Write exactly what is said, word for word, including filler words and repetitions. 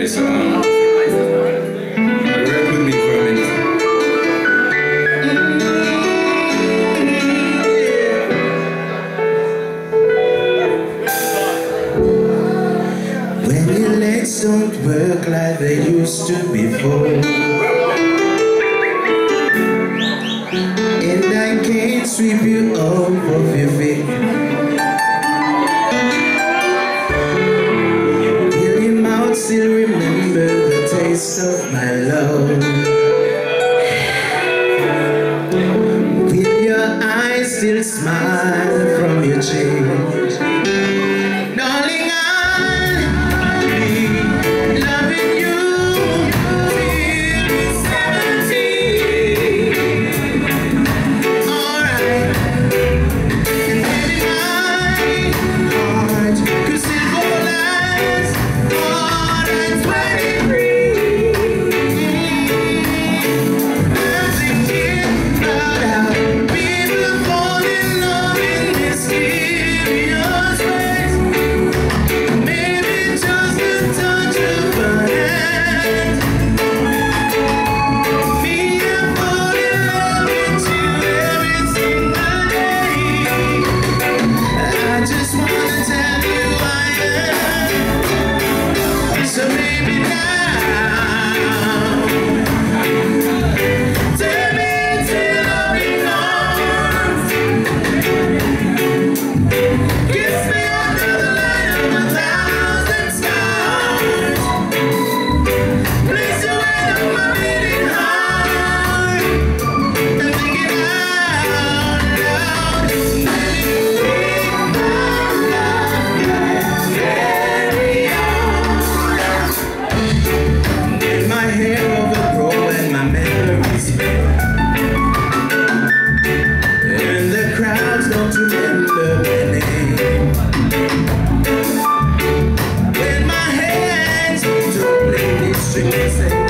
here, so um, work with me for a minute. When your legs don't work like they used to before, and I can't sweep you off of your feet, will your mouth still remember the taste of my love? Will your eyes still smile from your cheek? Darling, I'll be loving you till we're seventeen. Alright. And maybe my heart could still go last more than twenty-three. I'm thinking about how people fall in love in mysterious ways. Maybe just a touch of a hand. Me, I fall in love with you every single day. I just wanna tell you I am. So maybe now, tell me till I'm enough. Kiss me under the light of a thousand stars. Place you in my beating heart. And think it out loud. Let me think out loud. Carry on. Did my hair overgrow and my memories fade? And the crowds don't remember my name. When my hands don't play these strings,